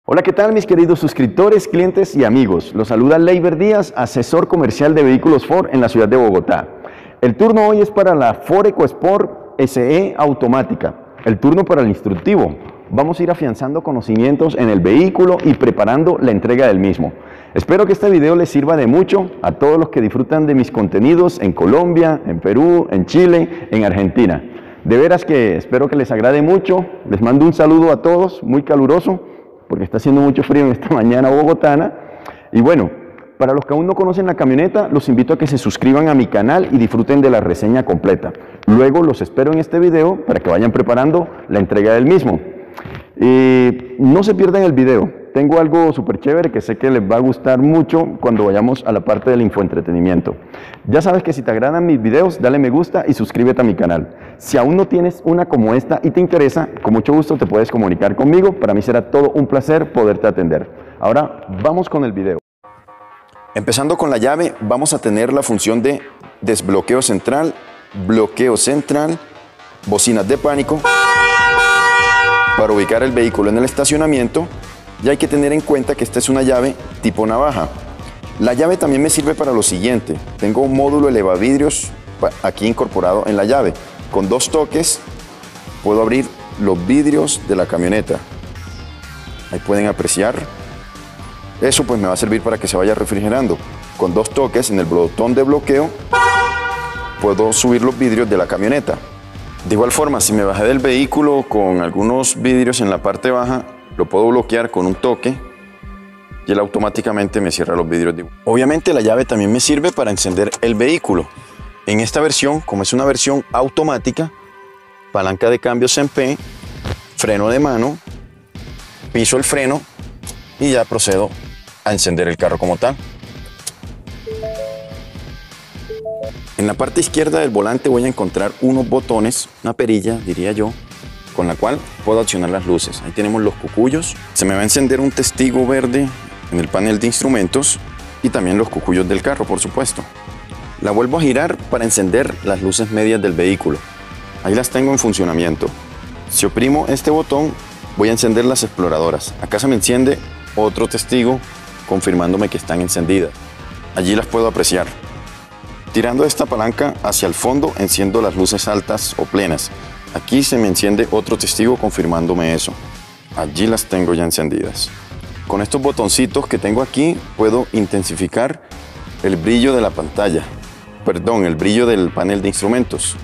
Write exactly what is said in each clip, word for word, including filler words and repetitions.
Hola, ¿qué tal mis queridos suscriptores, clientes y amigos? Los saluda Leiber Díaz, asesor comercial de vehículos Ford en la ciudad de Bogotá. El turno hoy es para la Ford EcoSport S E automática, el turno para el instructivo. Vamos a ir afianzando conocimientos en el vehículo y preparando la entrega del mismo. Espero que este video les sirva de mucho a todos los que disfrutan de mis contenidos en Colombia, en Perú, en Chile, en Argentina. De veras que espero que les agrade mucho. Les mando un saludo a todos, muy caluroso, porque está haciendo mucho frío en esta mañana bogotana. Y bueno, para los que aún no conocen la camioneta, los invito a que se suscriban a mi canal y disfruten de la reseña completa. Luego los espero en este video para que vayan preparando la entrega del mismo. Eh, no se pierdan el video, tengo algo súper chévere que sé que les va a gustar mucho cuando vayamos a la parte del infoentretenimiento. Ya sabes que si te agradan mis videos, dale me gusta y suscríbete a mi canal. Si aún no tienes una como esta y te interesa, con mucho gusto te puedes comunicar conmigo. Para mí será todo un placer poderte atender. Ahora vamos con el video. Empezando con la llave, vamos a tener la función de desbloqueo central, bloqueo central, bocinas de pánico, para ubicar el vehículo en el estacionamiento. Y hay que tener en cuenta que esta es una llave tipo navaja. La llave también me sirve para lo siguiente. Tengo un módulo elevavidrios aquí incorporado en la llave. Con dos toques puedo abrir los vidrios de la camioneta. Ahí pueden apreciar. Eso pues me va a servir para que se vaya refrigerando. Con dos toques en el botón de bloqueo puedo subir los vidrios de la camioneta. De igual forma, si me bajé del vehículo con algunos vidrios en la parte baja, lo puedo bloquear con un toque y él automáticamente me cierra los vidrios. Obviamente la llave también me sirve para encender el vehículo. En esta versión, como es una versión automática, palanca de cambios en P, freno de mano, piso el freno y ya procedo a encender el carro como tal. En la parte izquierda del volante voy a encontrar unos botones, una perilla diría yo, con la cual puedo accionar las luces. Ahí tenemos los cucuyos. Se me va a encender un testigo verde en el panel de instrumentos y también los cucuyos del carro, por supuesto. La vuelvo a girar para encender las luces medias del vehículo. Ahí las tengo en funcionamiento. Si oprimo este botón, voy a encender las exploradoras. Acá se me enciende otro testigo confirmándome que están encendidas. Allí las puedo apreciar. Tirando esta palanca hacia el fondo, enciendo las luces altas o plenas. Aquí se me enciende otro testigo confirmándome eso. Allí las tengo ya encendidas. Con estos botoncitos que tengo aquí puedo intensificar el brillo de la pantalla. Perdón, el brillo del panel de instrumentos.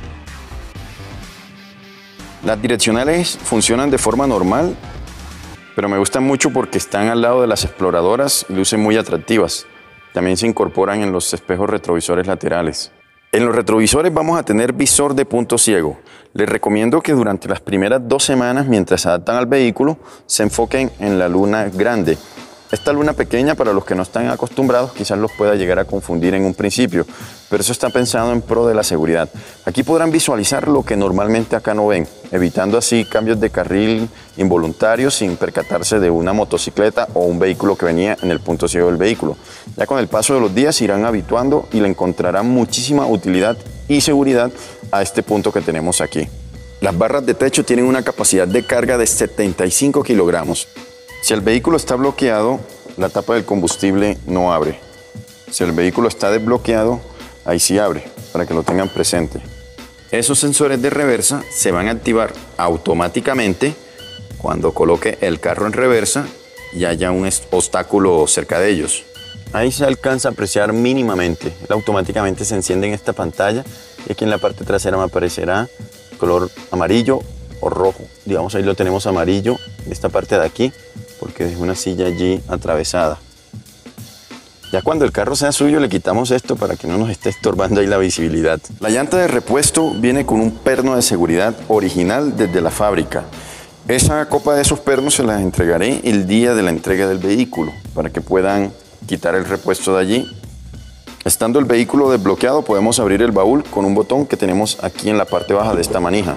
Las direccionales funcionan de forma normal, pero me gustan mucho porque están al lado de las exploradoras y lucen muy atractivas. También se incorporan en los espejos retrovisores laterales. En los retrovisores vamos a tener visor de punto ciego. Les recomiendo que durante las primeras dos semanas, mientras se adaptan al vehículo, se enfoquen en la luna grande. Esta luna pequeña, para los que no están acostumbrados, quizás los pueda llegar a confundir en un principio, pero eso está pensado en pro de la seguridad. Aquí podrán visualizar lo que normalmente acá no ven, evitando así cambios de carril involuntarios sin percatarse de una motocicleta o un vehículo que venía en el punto ciego del vehículo. Ya con el paso de los días se irán habituando y le encontrarán muchísima utilidad y seguridad a este punto que tenemos aquí. Las barras de techo tienen una capacidad de carga de setenta y cinco kilogramos. Si el vehículo está bloqueado, la tapa del combustible no abre. Si el vehículo está desbloqueado, ahí sí abre, para que lo tengan presente. Esos sensores de reversa se van a activar automáticamente cuando coloque el carro en reversa y haya un obstáculo cerca de ellos. Ahí se alcanza a apreciar mínimamente. Él automáticamente se enciende en esta pantalla y aquí en la parte trasera me aparecerá color amarillo o rojo. Digamos, ahí lo tenemos amarillo, en esta parte de aquí, porque es una silla allí atravesada. Ya cuando el carro sea suyo le quitamos esto para que no nos esté estorbando ahí la visibilidad. La llanta de repuesto viene con un perno de seguridad original desde la fábrica. Esa copa de esos pernos se las entregaré el día de la entrega del vehículo para que puedan quitar el repuesto de allí. Estando el vehículo desbloqueado podemos abrir el baúl con un botón que tenemos aquí en la parte baja de esta manija.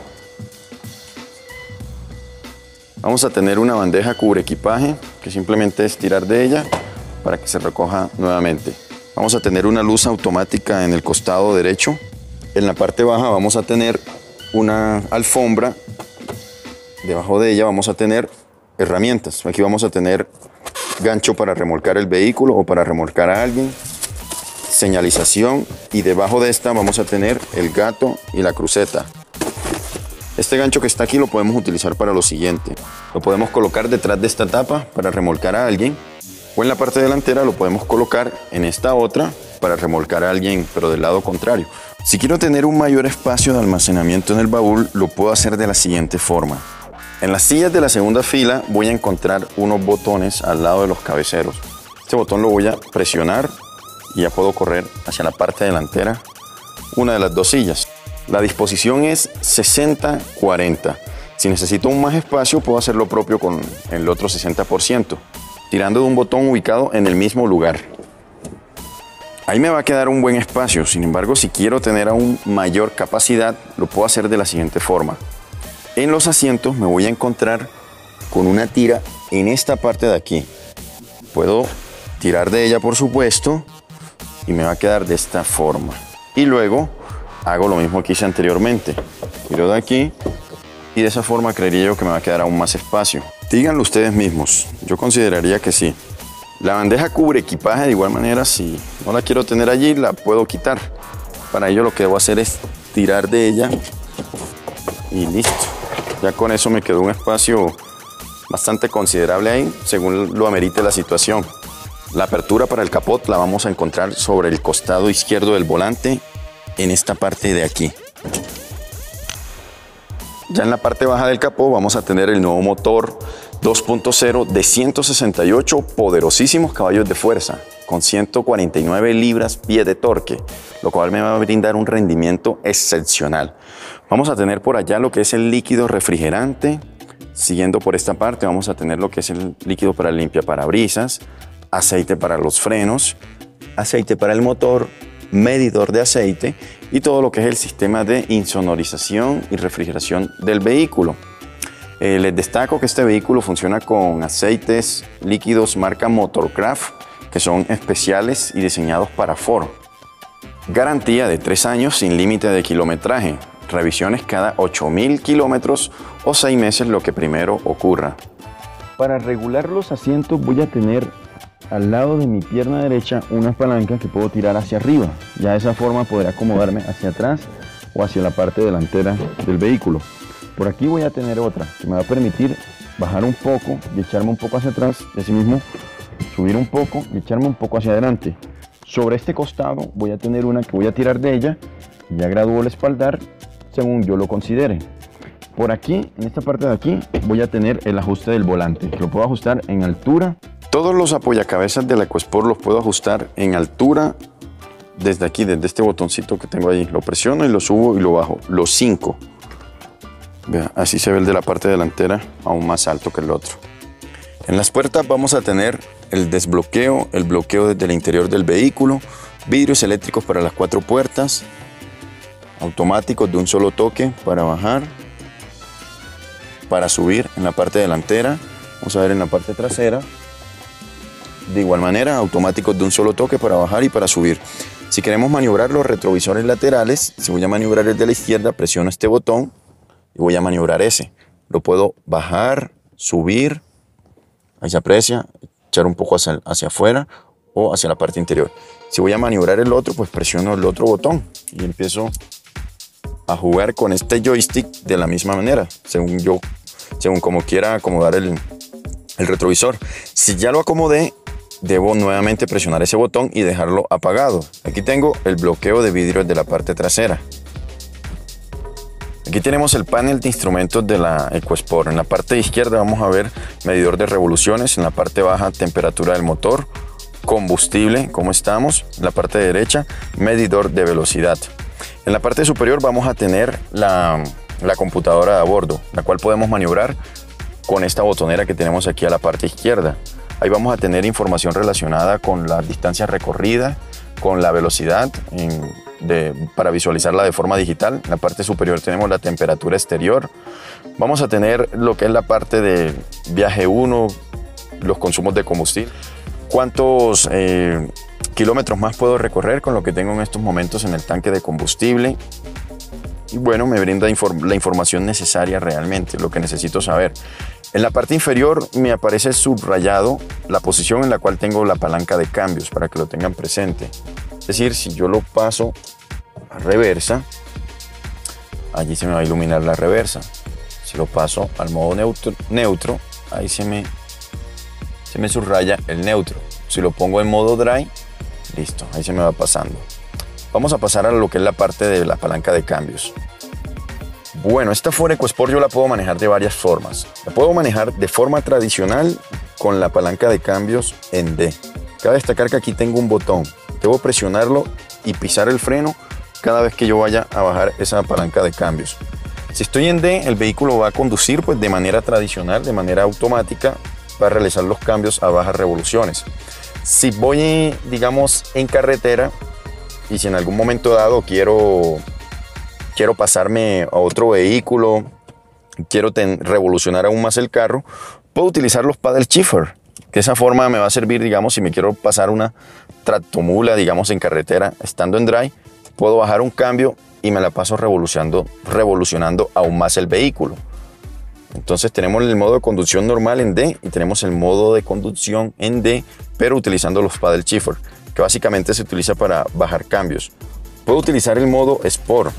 Vamos a tener una bandeja cubre equipaje que simplemente es tirar de ella para que se recoja nuevamente. Vamos a tener una luz automática en el costado derecho. En la parte baja vamos a tener una alfombra. Debajo de ella vamos a tener herramientas. Aquí vamos a tener gancho para remolcar el vehículo o para remolcar a alguien, señalización, y debajo de esta vamos a tener el gato y la cruceta. Este gancho que está aquí lo podemos utilizar para lo siguiente. Lo podemos colocar detrás de esta tapa para remolcar a alguien, o en la parte delantera lo podemos colocar en esta otra para remolcar a alguien, pero del lado contrario. Si quiero tener un mayor espacio de almacenamiento en el baúl, lo puedo hacer de la siguiente forma. En las sillas de la segunda fila voy a encontrar unos botones al lado de los cabeceros. Este botón lo voy a presionar y ya puedo correr hacia la parte delantera una de las dos sillas. La disposición es sesenta cuarenta. Si necesito un más espacio, puedo hacer lo propio con el otro sesenta por ciento, tirando de un botón ubicado en el mismo lugar. Ahí me va a quedar un buen espacio. Sin embargo, si quiero tener aún mayor capacidad, lo puedo hacer de la siguiente forma. En los asientos me voy a encontrar con una tira en esta parte de aquí. Puedo tirar de ella, por supuesto, y me va a quedar de esta forma. Y luego hago lo mismo que hice anteriormente. Tiro de aquí y de esa forma creería yo que me va a quedar aún más espacio. Díganlo ustedes mismos. Yo consideraría que sí. La bandeja cubre equipaje de igual manera. Si no la quiero tener allí, la puedo quitar. Para ello lo que debo hacer es tirar de ella y listo. Ya con eso me quedó un espacio bastante considerable ahí, según lo amerite la situación. La apertura para el capot la vamos a encontrar sobre el costado izquierdo del volante, en esta parte de aquí. Ya en la parte baja del capó vamos a tener el nuevo motor dos punto cero de ciento sesenta y ocho poderosísimos caballos de fuerza, con ciento cuarenta y nueve libras-pie de torque, lo cual me va a brindar un rendimiento excepcional. Vamos a tener por allá lo que es el líquido refrigerante. Siguiendo por esta parte vamos a tener lo que es el líquido para limpiaparabrisas, aceite para los frenos, aceite para el motor, medidor de aceite y todo lo que es el sistema de insonorización y refrigeración del vehículo. Eh, les destaco que este vehículo funciona con aceites líquidos marca Motorcraft, que son especiales y diseñados para Ford. Garantía de tres años sin límite de kilometraje. Revisiones cada ocho mil kilómetros o seis meses, lo que primero ocurra. Para regular los asientos voy a tener al lado de mi pierna derecha una palanca que puedo tirar hacia arriba. Ya de esa forma podré acomodarme hacia atrás o hacia la parte delantera del vehículo. Por aquí voy a tener otra que me va a permitir bajar un poco y echarme un poco hacia atrás, y asimismo subir un poco y echarme un poco hacia adelante. Sobre este costado voy a tener una que voy a tirar de ella y ya gradúo el espaldar según yo lo considere. Por aquí, en esta parte de aquí, voy a tener el ajuste del volante, que lo puedo ajustar en altura. Todos los apoyacabezas de la EcoSport los puedo ajustar en altura desde aquí, desde este botoncito que tengo ahí. Lo presiono y lo subo y lo bajo, los cinco. Vea, así se ve el de la parte delantera, aún más alto que el otro. En las puertas vamos a tener el desbloqueo, el bloqueo desde el interior del vehículo, vidrios eléctricos para las cuatro puertas, automáticos de un solo toque para bajar, para subir en la parte delantera. Vamos a ver en la parte trasera. De igual manera, automáticos de un solo toque para bajar y para subir. Si queremos maniobrar los retrovisores laterales, si voy a maniobrar el de la izquierda, presiono este botón y voy a maniobrar ese. Lo puedo bajar, subir, ahí se aprecia, echar un poco hacia, hacia afuera o hacia la parte interior. Si voy a maniobrar el otro, pues presiono el otro botón y empiezo a jugar con este joystick de la misma manera, según yo, según como quiera acomodar el, el retrovisor. Si ya lo acomodé, debo nuevamente presionar ese botón y dejarlo apagado. Aquí tengo el bloqueo de vidrios de la parte trasera. Aquí tenemos el panel de instrumentos de la EcoSport. En la parte izquierda vamos a ver medidor de revoluciones, en la parte baja temperatura del motor, combustible, cómo estamos, en la parte derecha medidor de velocidad. En la parte superior vamos a tener la, la computadora a bordo, la cual podemos maniobrar con esta botonera que tenemos aquí a la parte izquierda. Ahí vamos a tener información relacionada con la distancia recorrida, con la velocidad en, de, para visualizarla de forma digital. En la parte superior tenemos la temperatura exterior. Vamos a tener lo que es la parte de viaje uno, los consumos de combustible. Cuántos eh, kilómetros más puedo recorrer con lo que tengo en estos momentos en el tanque de combustible. Y bueno, me brinda inform- la información necesaria realmente, lo que necesito saber. En la parte inferior me aparece subrayado la posición en la cual tengo la palanca de cambios para que lo tengan presente. Es decir, si yo lo paso a reversa, allí se me va a iluminar la reversa. Si lo paso al modo neutro, neutro ahí se me, se me subraya el neutro. Si lo pongo en modo dry, listo, ahí se me va pasando. Vamos a pasar a lo que es la parte de la palanca de cambios. Bueno, esta Ford EcoSport yo la puedo manejar de varias formas. La puedo manejar de forma tradicional con la palanca de cambios en D. Cabe destacar que aquí tengo un botón. Debo presionarlo y pisar el freno cada vez que yo vaya a bajar esa palanca de cambios. Si estoy en D, el vehículo va a conducir pues, de manera tradicional, de manera automática, para realizar los cambios a bajas revoluciones. Si voy, digamos, en carretera y si en algún momento dado quiero... quiero pasarme a otro vehículo, quiero ten, revolucionar aún más el carro, puedo utilizar los paddle shifter. De esa forma me va a servir, digamos, si me quiero pasar una tractomula, digamos, en carretera, estando en dry, puedo bajar un cambio y me la paso revolucionando, revolucionando aún más el vehículo. Entonces tenemos el modo de conducción normal en D y tenemos el modo de conducción en D, pero utilizando los paddle shifter, que básicamente se utiliza para bajar cambios. Puedo utilizar el modo Sport,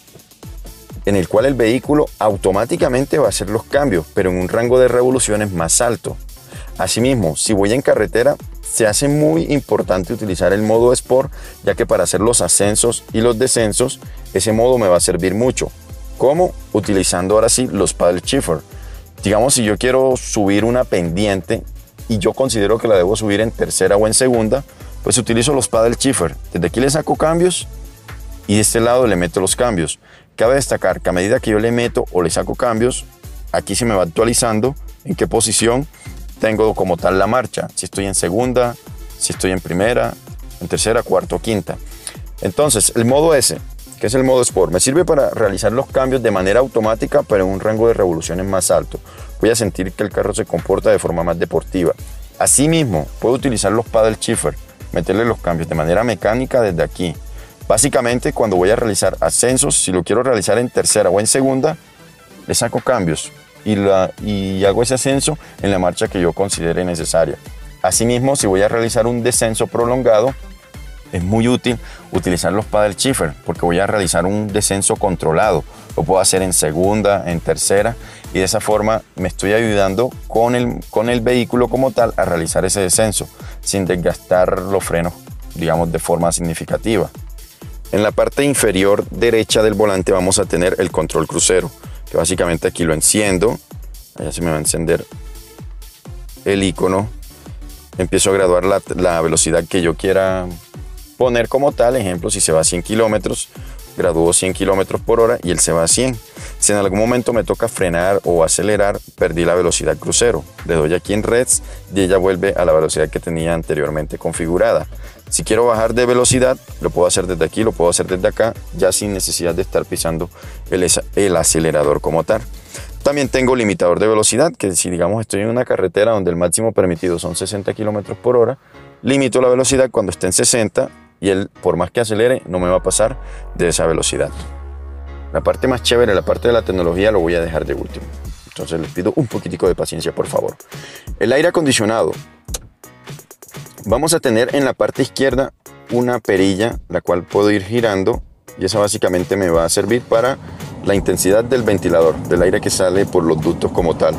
en el cual el vehículo automáticamente va a hacer los cambios, pero en un rango de revoluciones más alto. Asimismo, si voy en carretera, se hace muy importante utilizar el modo Sport, ya que para hacer los ascensos y los descensos, ese modo me va a servir mucho. ¿Cómo? Utilizando ahora sí los paddle shifter. Digamos, si yo quiero subir una pendiente y yo considero que la debo subir en tercera o en segunda, pues utilizo los paddle shifter. Desde aquí le saco cambios y de este lado le meto los cambios. Cabe destacar que a medida que yo le meto o le saco cambios, aquí se me va actualizando en qué posición tengo como tal la marcha. Si estoy en segunda, si estoy en primera, en tercera, cuarta o quinta. Entonces, el modo S, que es el modo Sport, me sirve para realizar los cambios de manera automática, pero en un rango de revoluciones más alto. Voy a sentir que el carro se comporta de forma más deportiva. Asimismo, puedo utilizar los paddle shifter, meterle los cambios de manera mecánica desde aquí. Básicamente, cuando voy a realizar ascensos, si lo quiero realizar en tercera o en segunda, le saco cambios y, la, y hago ese ascenso en la marcha que yo considere necesaria. Asimismo, si voy a realizar un descenso prolongado, es muy útil utilizar los paddle shifter porque voy a realizar un descenso controlado. Lo puedo hacer en segunda, en tercera y de esa forma me estoy ayudando con el, con el vehículo como tal a realizar ese descenso sin desgastar los frenos, digamos, de forma significativa. En la parte inferior derecha del volante vamos a tener el control crucero, que básicamente aquí lo enciendo, allá se me va a encender el icono, empiezo a graduar la, la velocidad que yo quiera poner como tal. Ejemplo, si se va a cien kilómetros, gradúo cien kilómetros por hora y él se va a cien. Si en algún momento me toca frenar o acelerar, perdí la velocidad crucero. Le doy aquí en Reds y ella vuelve a la velocidad que tenía anteriormente configurada. Si quiero bajar de velocidad, lo puedo hacer desde aquí, lo puedo hacer desde acá, ya sin necesidad de estar pisando el, el acelerador como tal. También tengo limitador de velocidad, que si digamos estoy en una carretera donde el máximo permitido son sesenta kilómetros por hora, limito la velocidad cuando esté en sesenta y él, por más que acelere, no me va a pasar de esa velocidad. La parte más chévere, la parte de la tecnología, lo voy a dejar de último. Entonces les pido un poquitico de paciencia, por favor. El aire acondicionado. Vamos a tener en la parte izquierda una perilla, la cual puedo ir girando y esa básicamente me va a servir para la intensidad del ventilador, del aire que sale por los ductos como tal.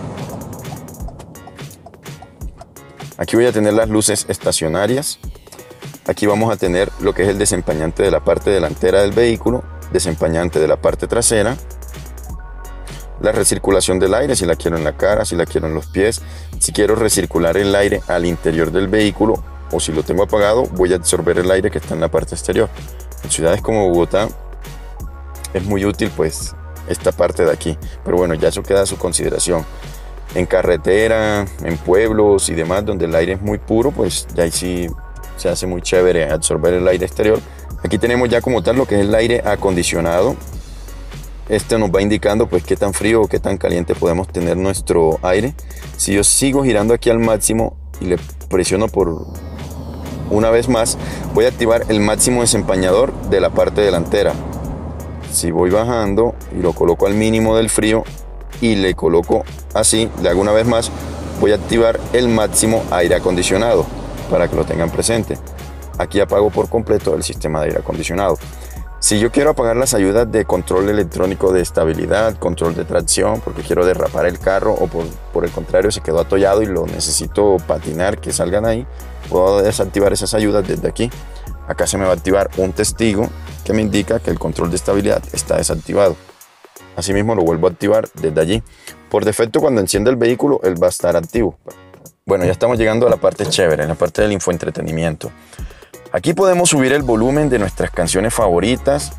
Aquí voy a tener las luces estacionarias. Aquí vamos a tener lo que es el desempañante de la parte delantera del vehículo, desempañante de la parte trasera, la recirculación del aire, si la quiero en la cara, si la quiero en los pies, si quiero recircular el aire al interior del vehículo o si lo tengo apagado, voy a absorber el aire que está en la parte exterior. En ciudades como Bogotá es muy útil pues esta parte de aquí, pero bueno, ya eso queda a su consideración. En carretera, en pueblos y demás donde el aire es muy puro, pues ya ahí sí se hace muy chévere absorber el aire exterior. Aquí tenemos ya como tal lo que es el aire acondicionado. Este nos va indicando pues qué tan frío o qué tan caliente podemos tener nuestro aire. Si yo sigo girando aquí al máximo y le presiono por una vez más, voy a activar el máximo desempañador de la parte delantera. Si voy bajando y lo coloco al mínimo del frío y le coloco así, le hago una vez más, voy a activar el máximo aire acondicionado para que lo tengan presente. Aquí apago por completo el sistema de aire acondicionado. Si yo quiero apagar las ayudas de control electrónico de estabilidad, control de tracción, porque quiero derrapar el carro o por, por el contrario se quedó atollado y lo necesito patinar, que salgan ahí, puedo desactivar esas ayudas desde aquí. Acá se me va a activar un testigo que me indica que el control de estabilidad está desactivado. Asimismo lo vuelvo a activar desde allí. Por defecto, cuando encienda el vehículo, él va a estar activo. Bueno, ya estamos llegando a la parte chévere, en la parte del infoentretenimiento. Aquí podemos subir el volumen de nuestras canciones favoritas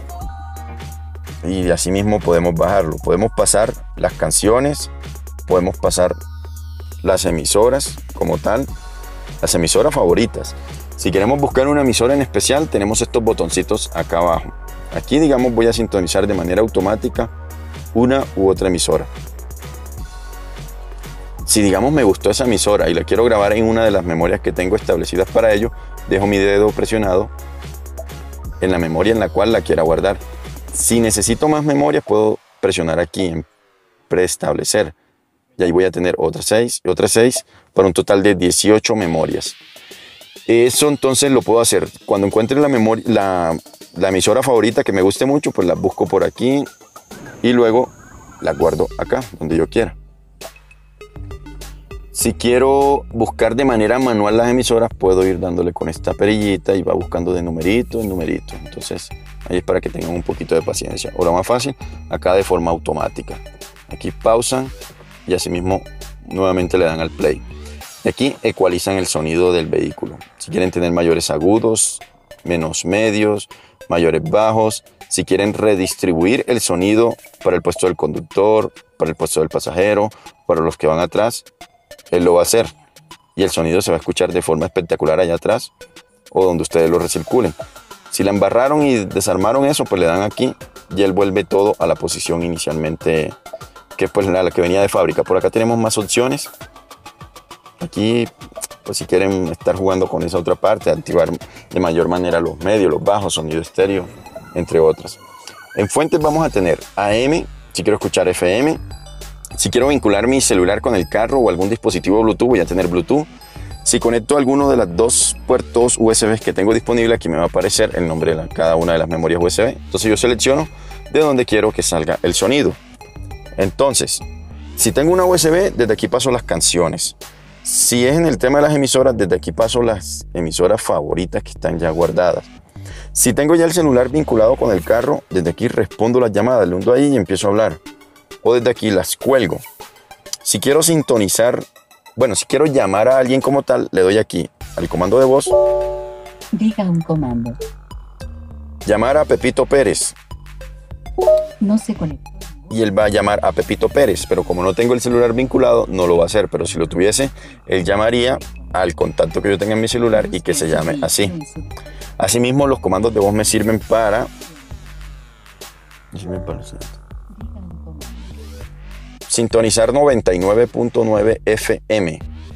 y asimismo podemos bajarlo. Podemos pasar las canciones, podemos pasar las emisoras como tal, las emisoras favoritas. Si queremos buscar una emisora en especial, tenemos estos botoncitos acá abajo. Aquí, digamos, voy a sintonizar de manera automática una u otra emisora. Si, digamos, me gustó esa emisora y la quiero grabar en una de las memorias que tengo establecidas para ello, dejo mi dedo presionado en la memoria en la cual la quiera guardar. Si necesito más memorias, puedo presionar aquí en preestablecer. Y ahí voy a tener otras seis y otras seis para un total de dieciocho memorias. Eso entonces lo puedo hacer. Cuando encuentre la, memoria, la, la emisora favorita que me guste mucho, pues la busco por aquí y luego la guardo acá, donde yo quiera. Si quiero buscar de manera manual las emisoras, puedo ir dándole con esta perillita y va buscando de numerito en numerito. Entonces, ahí es para que tengan un poquito de paciencia. O lo más fácil, acá de forma automática. Aquí pausan y asimismo nuevamente le dan al play. Y aquí ecualizan el sonido del vehículo. Si quieren tener mayores agudos, menos medios, mayores bajos. Si quieren redistribuir el sonido para el puesto del conductor, para el puesto del pasajero, para los que van atrás, él lo va a hacer y el sonido se va a escuchar de forma espectacular allá atrás o donde ustedes lo recirculen. Si la embarraron y desarmaron eso, pues le dan aquí y él vuelve todo a la posición inicialmente, que pues la, la que venía de fábrica. Por acá tenemos más opciones. Aquí, pues si quieren estar jugando con esa otra parte, activar de mayor manera los medios, los bajos, sonido estéreo, entre otras. En fuentes vamos a tener A M, si quiero escuchar F M. Si quiero vincular mi celular con el carro o algún dispositivo Bluetooth, voy a tener Bluetooth. Si conecto alguno de los dos puertos U S B que tengo disponible, aquí me va a aparecer el nombre de la, cada una de las memorias U S B. Entonces yo selecciono de donde quiero que salga el sonido. Entonces, si tengo una U S B, desde aquí paso las canciones. Si es en el tema de las emisoras, desde aquí paso las emisoras favoritas que están ya guardadas. Si tengo ya el celular vinculado con el carro, desde aquí respondo las llamadas, le hundo ahí y empiezo a hablar. O desde aquí las cuelgo. Si quiero sintonizar, bueno, si quiero llamar a alguien como tal, le doy aquí al comando de voz. Diga un comando. Llamar a Pepito Pérez. No se conecta. Y él va a llamar a Pepito Pérez, pero como no tengo el celular vinculado, no lo va a hacer. Pero si lo tuviese, él llamaría al contacto que yo tenga en mi celular y que se llame así. Asimismo, los comandos de voz me sirven para... sintonizar noventa y nueve punto nueve F M.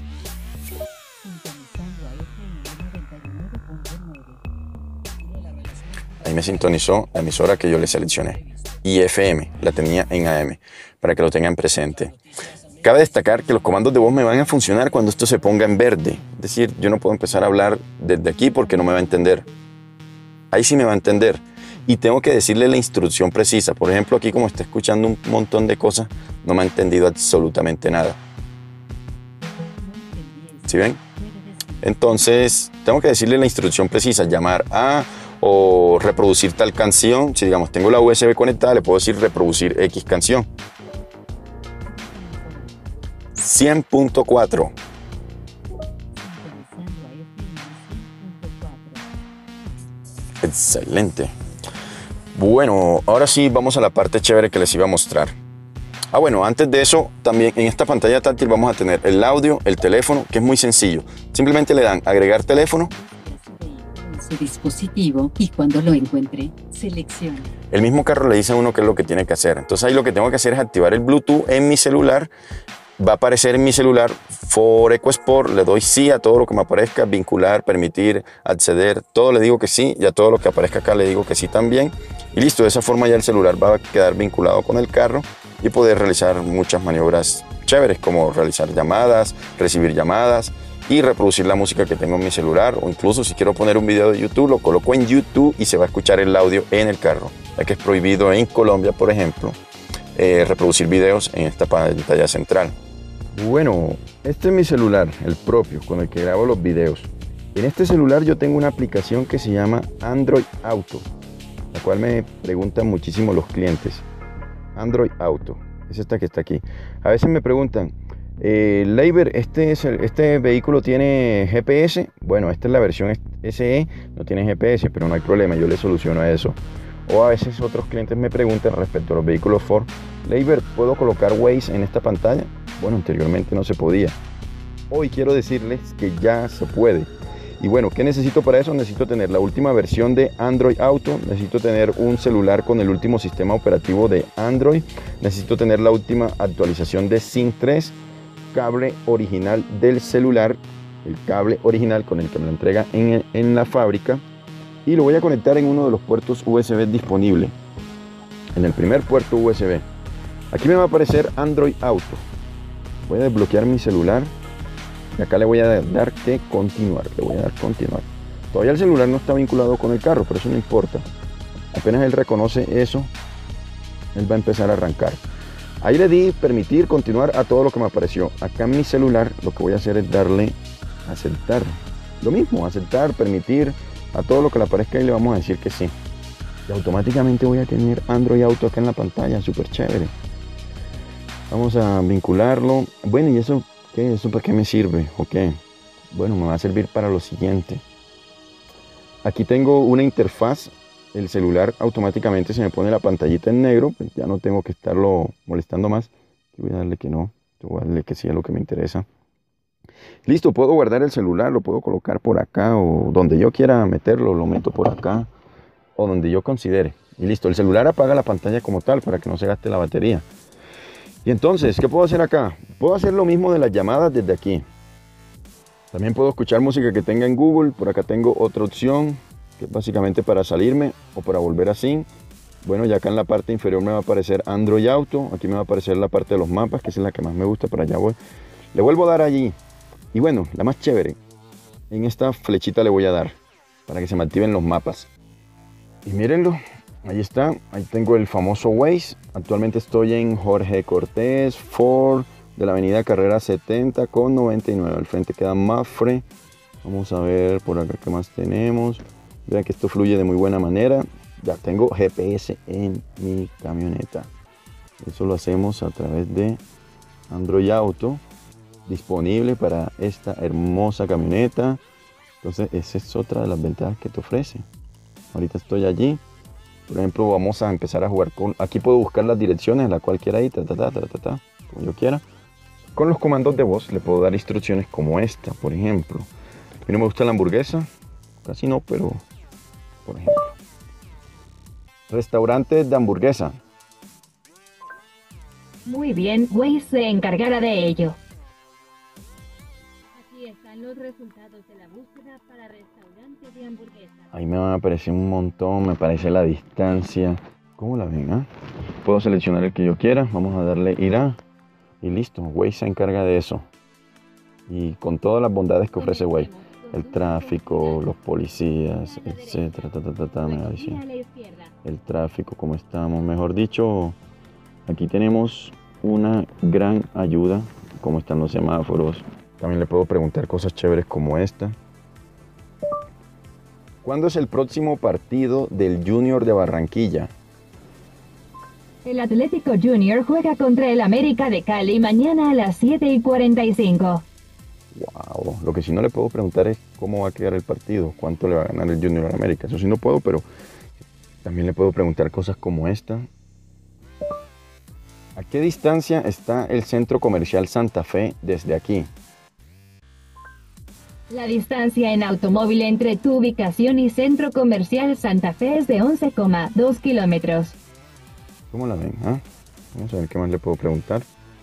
Ahí me sintonizó la emisora que yo le seleccioné. Y F M, la tenía en A M, para que lo tengan presente. Cabe destacar que los comandos de voz me van a funcionar cuando esto se ponga en verde. Es decir, yo no puedo empezar a hablar desde aquí porque no me va a entender. Ahí sí me va a entender. Y tengo que decirle la instrucción precisa. Por ejemplo, aquí como está escuchando un montón de cosas, no me ha entendido absolutamente nada. ¿Sí ven? Entonces, tengo que decirle la instrucción precisa, llamar a o reproducir tal canción. Si digamos, tengo la U S B conectada, le puedo decir reproducir X canción. cien punto cuatro. Excelente. Bueno, ahora sí vamos a la parte chévere que les iba a mostrar. Ah, bueno, antes de eso, también en esta pantalla táctil vamos a tener el audio, el teléfono, que es muy sencillo. Simplemente le dan agregar teléfono. Su dispositivo y cuando lo encuentre, seleccione. El mismo carro le dice a uno qué es lo que tiene que hacer. Entonces ahí lo que tengo que hacer es activar el Bluetooth en mi celular. Va a aparecer en mi celular Ford EcoSport, le doy sí a todo lo que me aparezca, vincular, permitir, acceder, todo le digo que sí y a todo lo que aparezca acá le digo que sí también. Y listo, de esa forma ya el celular va a quedar vinculado con el carro y poder realizar muchas maniobras chéveres como realizar llamadas, recibir llamadas y reproducir la música que tengo en mi celular, o incluso si quiero poner un video de YouTube lo coloco en YouTube y se va a escuchar el audio en el carro, ya que es prohibido en Colombia, por ejemplo, eh, reproducir videos en esta pantalla central. Bueno, este es mi celular, el propio, con el que grabo los videos. En este celular yo tengo una aplicación que se llama Android Auto, la cual me preguntan muchísimo los clientes. Android Auto, es esta que está aquí. A veces me preguntan, eh, Leiber, ¿este, es el, ¿este vehículo tiene G P S? Bueno, esta es la versión S E, no tiene G P S, pero no hay problema, yo le soluciono eso. O a veces otros clientes me preguntan respecto a los vehículos Ford, Leiber, ¿puedo colocar Waze en esta pantalla? Bueno, anteriormente no se podía. Hoy quiero decirles que ya se puede. Y bueno, ¿qué necesito para eso? Necesito tener la última versión de Android Auto, necesito tener un celular con el último sistema operativo de Android, necesito tener la última actualización de SYNC tres, cable original del celular, el cable original con el que me lo entrega en, en la fábrica, y lo voy a conectar en uno de los puertos U S B disponibles, en el primer puerto U S B. Aquí me va a aparecer Android Auto. Voy a desbloquear mi celular. Y acá le voy a dar que continuar, le voy a dar continuar. Todavía el celular no está vinculado con el carro, pero eso no importa. Apenas él reconoce eso, él va a empezar a arrancar. Ahí le di permitir continuar a todo lo que me apareció. Acá en mi celular lo que voy a hacer es darle aceptar. Lo mismo, aceptar, permitir a todo lo que le aparezca y le vamos a decir que sí. Y automáticamente voy a tener Android Auto acá en la pantalla, súper chévere. Vamos a vincularlo. Bueno, y eso... ¿Qué? ¿Eso para qué me sirve? ¿O qué? Bueno, me va a servir para lo siguiente. Aquí tengo una interfaz. El celular automáticamente se me pone la pantallita en negro. Pues ya no tengo que estarlo molestando más. Voy a darle que no. Voy a darle que sí a lo que me interesa. Listo, puedo guardar el celular. Lo puedo colocar por acá o donde yo quiera meterlo. Lo meto por acá o donde yo considere. Y listo, el celular apaga la pantalla como tal para que no se gaste la batería. Y entonces, ¿qué puedo hacer acá? Puedo hacer lo mismo de las llamadas desde aquí. También puedo escuchar música que tenga en Google. Por acá tengo otra opción, que es básicamente para salirme o para volver a SYNC. Bueno, ya acá en la parte inferior me va a aparecer Android Auto. Aquí me va a aparecer la parte de los mapas, que es la que más me gusta, para allá voy. Le vuelvo a dar allí. Y bueno, la más chévere, en esta flechita le voy a dar, para que se me activen los mapas. Y mírenlo. Ahí está, ahí tengo el famoso Waze. Actualmente estoy en Jorge Cortés, Ford, de la avenida Carrera setenta con noventa y nueve. Al frente queda Mafre. Vamos a ver por acá qué más tenemos. Vean que esto fluye de muy buena manera. Ya tengo G P S en mi camioneta. Eso lo hacemos a través de Android Auto, disponible para esta hermosa camioneta. Entonces esa es otra de las ventajas que te ofrece. Ahorita estoy allí. Por ejemplo, vamos a empezar a jugar con... Aquí puedo buscar las direcciones, la cual quiera ir, ta, ta, ta, ta, ta, ta, como yo quiera. Con los comandos de voz le puedo dar instrucciones como esta, por ejemplo. A mí no me gusta la hamburguesa, casi no, pero... Por ejemplo. Restaurante de hamburguesa. Muy bien, Waze se encargará de ello. Aquí están los resultados de la búsqueda para restaurante de hamburguesas. Ahí me van a aparecer un montón, me aparece la distancia. ¿Cómo la ven? Ah? Puedo seleccionar el que yo quiera, vamos a darle ir a y listo, Waze se encarga de eso. Y con todas las bondades que ofrece Waze, el tráfico, los policías, etcétera, ta, ta, ta, ta, me va diciendo. El tráfico, cómo estamos, mejor dicho, aquí tenemos una gran ayuda, cómo están los semáforos. También le puedo preguntar cosas chéveres como esta. ¿Cuándo es el próximo partido del Junior de Barranquilla? El Atlético Junior juega contra el América de Cali mañana a las siete y cuarenta y cinco. Wow, lo que sí no le puedo preguntar es cómo va a quedar el partido, cuánto le va a ganar el Junior a América. Eso sí no puedo, pero también le puedo preguntar cosas como esta. ¿A qué distancia está el Centro Comercial Santa Fe desde aquí? La distancia en automóvil entre tu ubicación y Centro Comercial Santa Fe es de once coma dos kilómetros. ¿Cómo la ven? ¿Ah? Vamos a ver qué más le puedo preguntar.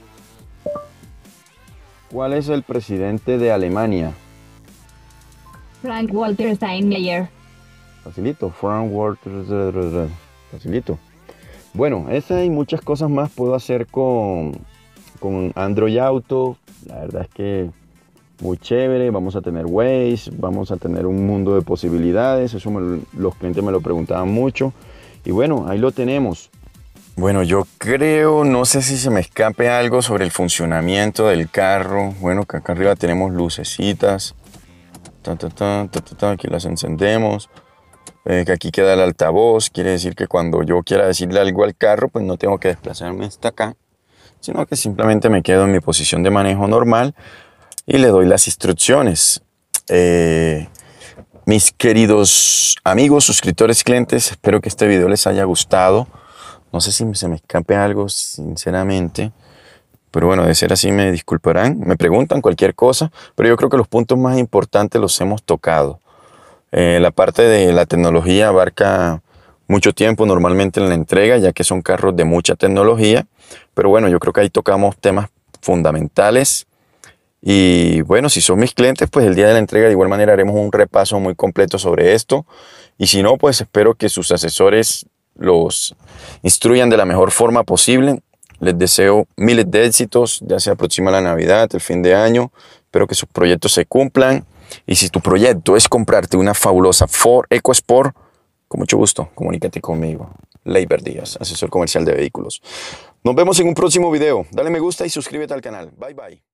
¿Cuál es el presidente de Alemania? Frank-Walter Steinmeier. Facilito. Frank Walter. Facilito. Bueno, esa y muchas cosas más puedo hacer con, con Android Auto. La verdad es que muy chévere. Vamos a tener Waze, vamos a tener un mundo de posibilidades. Eso me, los clientes me lo preguntaban mucho. Y bueno, ahí lo tenemos. Bueno, yo creo, no sé si se me escape algo sobre el funcionamiento del carro. Bueno, que acá arriba tenemos lucecitas. Ta, ta, ta, ta, ta, ta, aquí las encendemos. Eh, que aquí queda el altavoz. Quiere decir que cuando yo quiera decirle algo al carro, pues no tengo que desplazarme hasta acá, sino que simplemente me quedo en mi posición de manejo normal y le doy las instrucciones. Eh, mis queridos amigos, suscriptores, clientes, espero que este video les haya gustado. No sé si se me escape algo, sinceramente. Pero bueno, de ser así me disculparán. Me preguntan cualquier cosa, pero yo creo que los puntos más importantes los hemos tocado. Eh, la parte de la tecnología abarca mucho tiempo normalmente en la entrega, ya que son carros de mucha tecnología. Pero bueno, yo creo que ahí tocamos temas fundamentales. Y bueno, si son mis clientes, pues el día de la entrega de igual manera haremos un repaso muy completo sobre esto. Y si no, pues espero que sus asesores los instruyan de la mejor forma posible. Les deseo miles de éxitos, ya se aproxima la Navidad, el fin de año. Espero que sus proyectos se cumplan. Y si tu proyecto es comprarte una fabulosa Ford EcoSport, con mucho gusto, comunícate conmigo. Leiber Díaz, asesor comercial de vehículos. Nos vemos en un próximo video. Dale me gusta y suscríbete al canal. Bye bye.